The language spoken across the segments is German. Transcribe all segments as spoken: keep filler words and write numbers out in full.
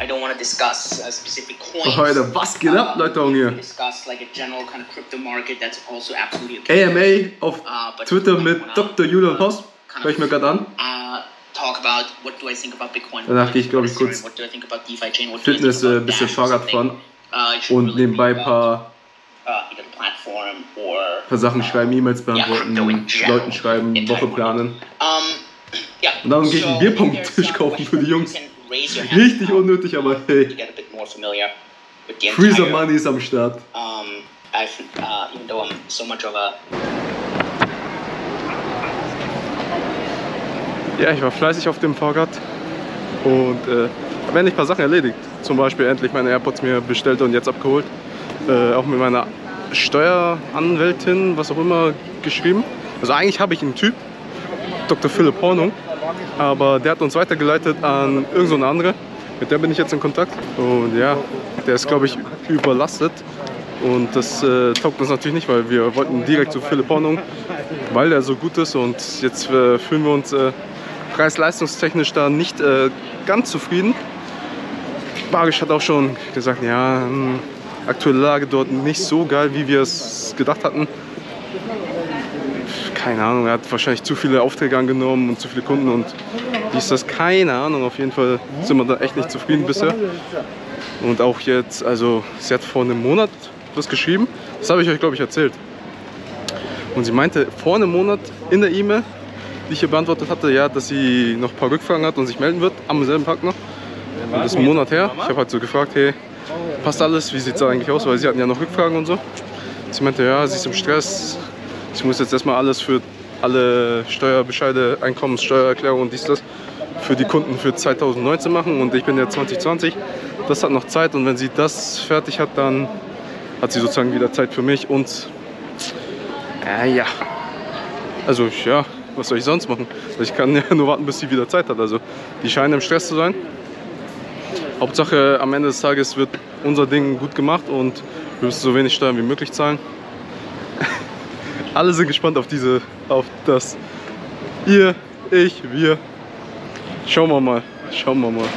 I don't want to discuss a specific coin. Heute, was geht ab, Leute, hier? Discuss like a general kind of crypto market. That's also absolutely okay. A M A auf uh, Twitter mit Doktor Julian Voss. Hör ich mir gerade an. Uh, talk about what do I think about Bitcoin. Danach gehe ich, glaube ich, kurz Fitness, ein äh, bisschen Fahrrad fahren uh, und nebenbei ein paar, uh, paar Sachen schreiben, E-Mails beantworten, yeah, Leuten schreiben, Woche planen. Um, yeah. Und dann gehe ich einen Bierpong-Tisch kaufen für die Jungs. Richtig unnötig, aber hey. Freezer Money ist am Start. Um, I've, uh, even though I'm so much of a Ja, ich war fleißig auf dem Fahrrad und äh, habe endlich ein paar Sachen erledigt. Zum Beispiel endlich meine AirPods mir bestellt und jetzt abgeholt. Äh, auch mit meiner Steueranwältin, was auch immer, geschrieben. Also eigentlich habe ich einen Typ, Doktor Philipp Hornung, aber der hat uns weitergeleitet an irgend so eine andere. Mit der bin ich jetzt in Kontakt und ja, der ist, glaube ich, überlastet. Und das äh, taugt uns natürlich nicht, weil wir wollten direkt zu Philipp Hornung, weil er so gut ist und jetzt äh, fühlen wir uns äh, preis-leistungstechnisch da nicht äh, ganz zufrieden. Barisch hat auch schon gesagt, ja, mh, aktuelle Lage dort nicht so geil, wie wir es gedacht hatten. Keine Ahnung, er hat wahrscheinlich zu viele Aufträge angenommen und zu viele Kunden und dies, das, keine Ahnung. Auf jeden Fall sind wir da echt nicht zufrieden bisher. Und auch jetzt, also sie hat vor einem Monat was geschrieben, das habe ich euch, glaube ich, erzählt. Und sie meinte vor einem Monat in der E-Mail, die ich ihr beantwortet hatte, ja, dass sie noch ein paar Rückfragen hat und sich melden wird, am selben Tag noch. Und das ist ein Monat her. Ich habe halt so gefragt, hey, passt alles, wie sieht es eigentlich aus, weil sie hatten ja noch Rückfragen und so. Sie meinte, ja, sie ist im Stress, sie muss jetzt erstmal alles für alle Steuerbescheide, Einkommenssteuererklärung und dies, das für die Kunden für zweitausendneunzehn machen und ich bin ja zwanzig zwanzig. Das hat noch Zeit und wenn sie das fertig hat, dann hat sie sozusagen wieder Zeit für mich und äh, ja, also ja, was soll ich sonst machen? Ich kann ja nur warten, bis sie wieder Zeit hat. Also die scheinen im Stress zu sein. Hauptsache am Ende des Tages wird unser Ding gut gemacht und wir müssen so wenig Steuern wie möglich zahlen. Alle sind gespannt auf diese, auf das. Ihr, ich, wir. Schauen wir mal, schauen wir mal.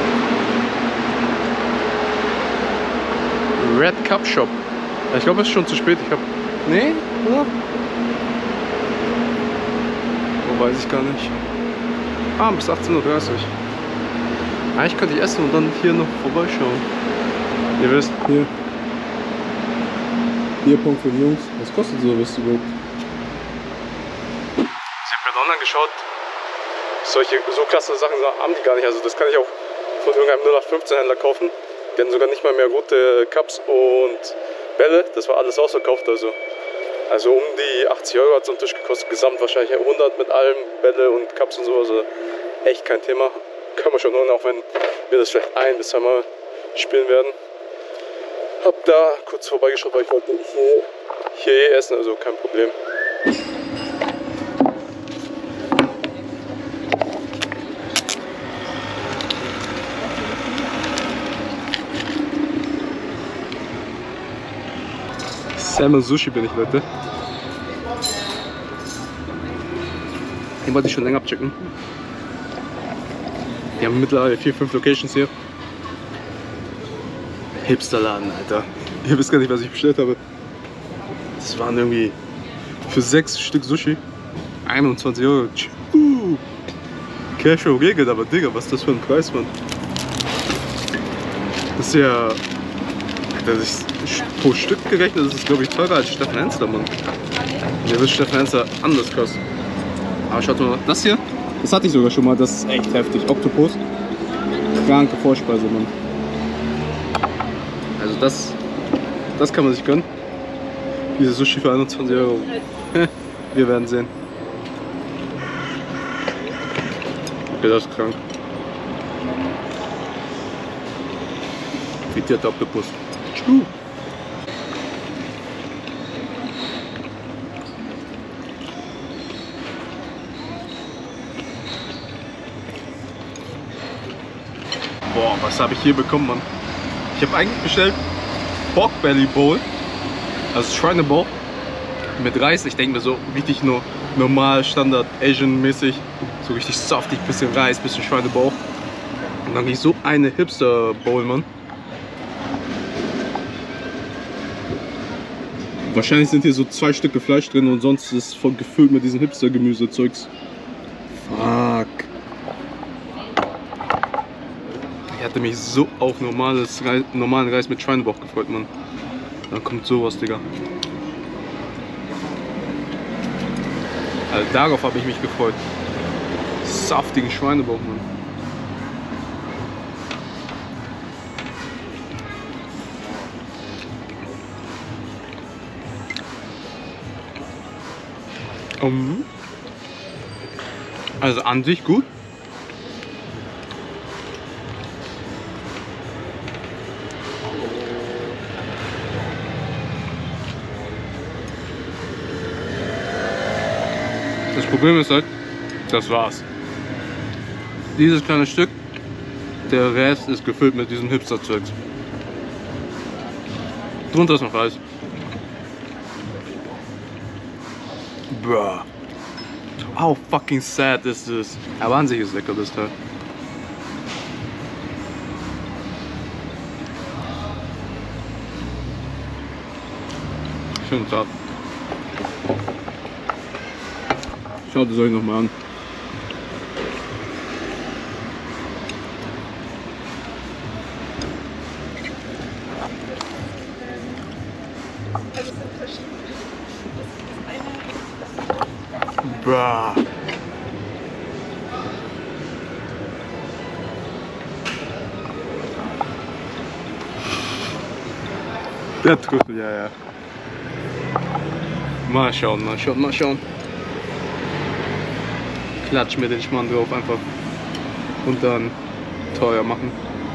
Red Cup Shop. Ich glaube, es ist schon zu spät. Ich habe. Nee, oder? Oh, weiß ich gar nicht. Ah, bis achtzehn Uhr dreißig. Eigentlich könnte ich essen und dann hier noch vorbeischauen. Ihr wisst, hier. Bierpong für die Jungs. Was kostet sowas überhaupt? Ich habe gerade online geschaut. Solche so klasse Sachen haben die gar nicht. Also das kann ich auch von irgendeinem null acht fünfzehn Händler kaufen. Die hatten sogar nicht mal mehr rote Cups und Bälle. Das war alles ausverkauft. Also, also um die achtzig Euro hat so ein Tisch gekostet. Gesamt wahrscheinlich hundert mit allem, Bälle und Cups und so. Also echt kein Thema. Können wir schon holen, auch wenn wir das vielleicht ein bis zweimal spielen werden. Hab da kurz vorbeigeschaut, weil ich wollte hier, hier essen, also kein Problem. Salmon Sushi bin ich, Leute. Den wollte ich schon länger abchecken. Die haben mittlerweile vier, fünf Locations hier. Hipsterladen, Alter. Ihr wisst gar nicht, was ich bestellt habe. Das waren irgendwie für sechs Stück Sushi einundzwanzig Euro. Uh, Cash regelt, aber Digga, was ist das für ein Preis, Mann? Das ist ja. Alter, das ist pro Stück gerechnet, das ist, glaube ich, teurer als Steffen Hensler, Mann. Der wird Steffen Hensler anders kosten. Aber schaut mal, das hier, das hatte ich sogar schon mal, das ist echt heftig. Oktopus, kranke Vorspeise, Mann. Also das, das kann man sich gönnen. Diese Sushi für einundzwanzig Euro. Wir werden sehen. Okay, das ist krank. Frittierter Oktopus. Uh. Boah, was habe ich hier bekommen, Mann? Ich habe eigentlich bestellt Pork Belly Bowl, also Schweinebauch mit Reis. Ich denke mir so richtig nur normal, Standard, Asian-mäßig. So richtig saftig, bisschen Reis, bisschen Schweinebauch. Und dann krieg ich so eine Hipster-Bowl, Mann. Wahrscheinlich sind hier so zwei Stücke Fleisch drin und sonst ist es voll gefüllt mit diesem Hipster-Gemüse-Zeugs. Fuck. Ich hatte mich so auf normales Reis, normalen Reis mit Schweinebauch gefreut, Mann. Dann kommt sowas, Digga. Also darauf habe ich mich gefreut. Saftigen Schweinebauch, Mann. Um. Also an sich gut. Das Problem ist halt, das war's. Dieses kleine Stück, der Rest ist gefüllt mit diesem Hipster-Zeugs. Drunter ist noch Reis. Bruh. How fucking sad is this? Aber an sich ist lecker, das Teil. Schön zart. Schaut es euch nochmal an. Bruh. Der Trüffel, ja, ja. Mal schauen, mal schauen, mal schauen. Klatsch mir den Schmarrn drauf einfach und dann teuer machen.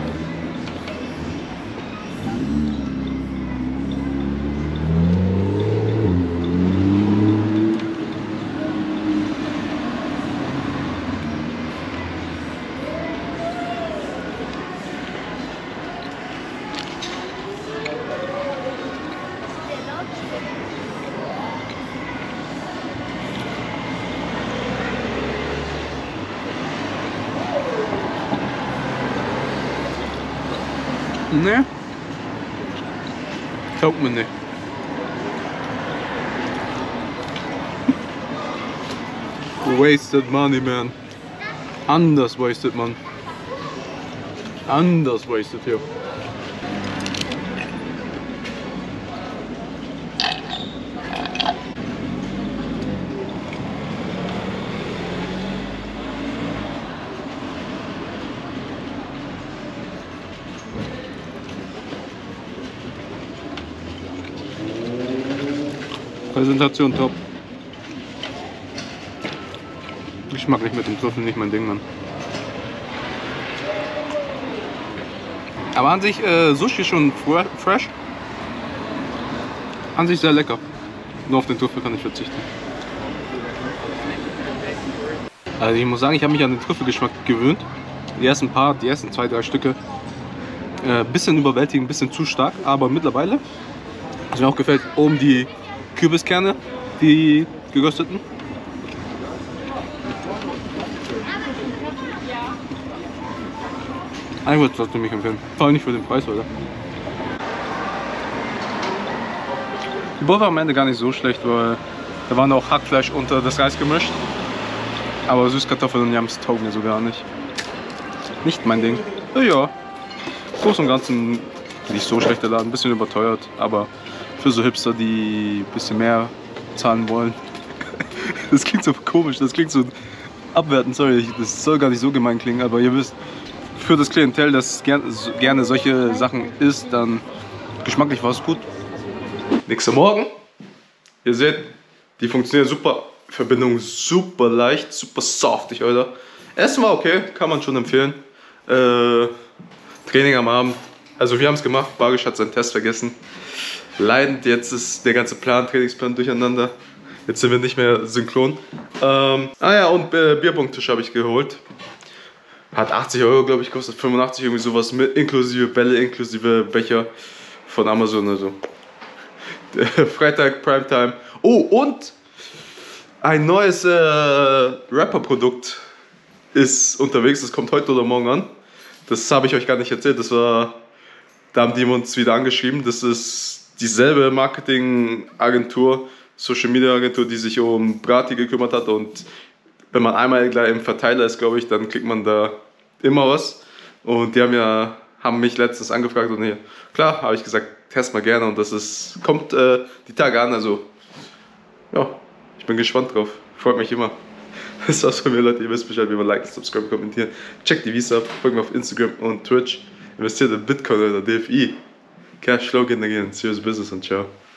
Ne? Taugt mir nicht. Wasted money, man. Anders wasted, man. Anders wasted hier. Präsentation top. Geschmacklich mit dem Trüffel nicht mein Ding, Mann. Aber an sich äh, Sushi schon fresh. An sich sehr lecker. Nur auf den Trüffel kann ich verzichten. Also ich muss sagen, ich habe mich an den Trüffelgeschmack gewöhnt. Die ersten paar, die ersten zwei, drei Stücke. Äh, bisschen überwältigend, bisschen zu stark. Aber mittlerweile, was mir auch gefällt, oben die Kürbiskerne, die gerösteten. Eigentlich sollte ich mich empfehlen. Vor allem nicht für den Preis, oder? Die Bowl war am Ende gar nicht so schlecht, weil da waren auch Hackfleisch unter das Reis gemischt. Aber Süßkartoffeln und Yams taugen mir so gar nicht. Nicht mein Ding. Ja, ja. Groß und Ganzen nicht so schlechter Laden, ein bisschen überteuert, aber für so Hipster, die ein bisschen mehr zahlen wollen. Das klingt so komisch, das klingt so abwertend, sorry, das soll gar nicht so gemein klingen, aber ihr wisst, für das Klientel, das gerne, gerne solche Sachen isst, dann geschmacklich war es gut. Nächster Morgen, ihr seht, die funktioniert super, Verbindung super leicht, super saftig, Alter. Essen war okay, kann man schon empfehlen. Äh, Training am Abend, also wir haben es gemacht, Barisch hat seinen Test vergessen. Leidend, jetzt ist der ganze Plan, Trainingsplan durcheinander. Jetzt sind wir nicht mehr synchron. Ähm, ah ja, und äh, Bierpunkttisch habe ich geholt. Hat achtzig Euro, glaube ich, kostet fünfundachtzig, irgendwie sowas mit inklusive Bälle, inklusive Becher von Amazon. Also Freitag, Primetime. Oh, und ein neues äh, Rapper-Produkt ist unterwegs, das kommt heute oder morgen an. das habe ich euch gar nicht erzählt, das war, da haben die uns wieder angeschrieben, das ist dieselbe Marketingagentur, Social Media Agentur, die sich um Brati gekümmert hat, und wenn man einmal gleich im Verteiler ist, glaube ich, dann kriegt man da immer was. Und die haben ja, haben mich letztens angefragt und hier, klar, habe ich gesagt, test mal gerne, und das ist, kommt äh, die Tage an, also ja, ich bin gespannt drauf, freut mich immer. Das war's von mir, Leute, ihr wisst Bescheid, wie man liken, subscribe, kommentieren, checkt die Visa ab, folgt mir auf Instagram und Twitch, investiert in Bitcoin oder D F I, Cashflow generieren, serious business und ciao.